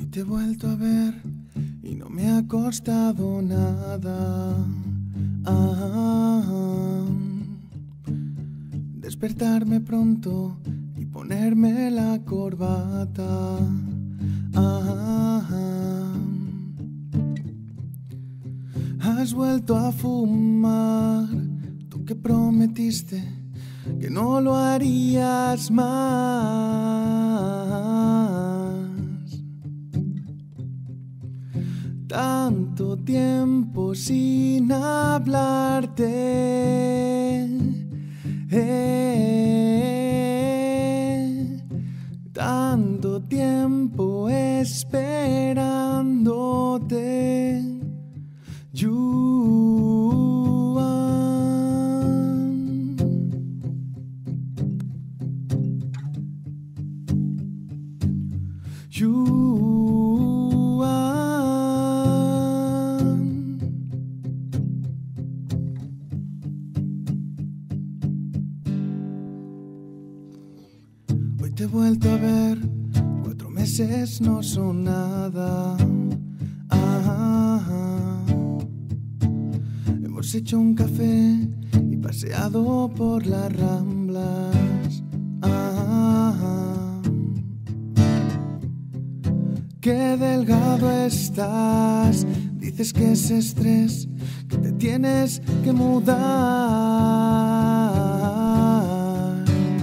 te he vuelto a ver y no me ha costado nada. Despertarme pronto y ponerme la corbata. Has vuelto a fumar, tú que prometiste que no lo harías más. Tanto tiempo sin hablarte, tanto tiempo esperándote. Hoy te he vuelto a ver, 4 meses no son nada. Hemos hecho un café y paseado por las Ramblas. Qué delgado estás, dices que es estrés, que te tienes que mudar.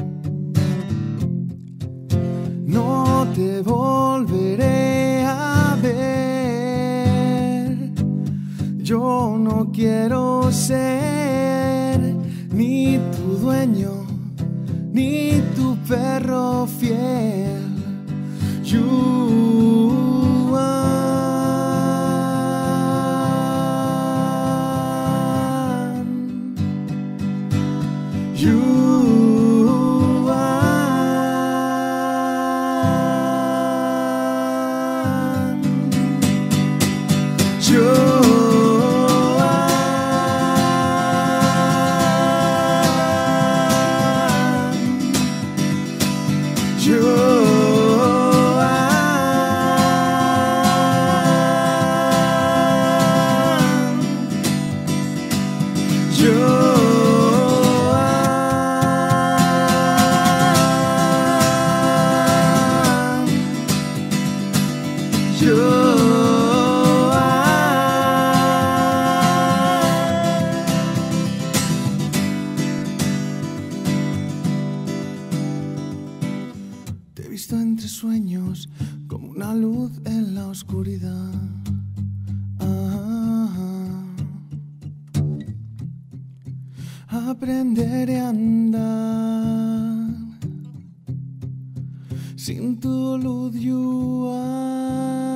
No te volveré a ver. Yo no quiero ser ni tu dueño, ni tu perro fiel. Te he visto entre sueños como una luz en la oscuridad. Aprenderé a andar sin tu luz.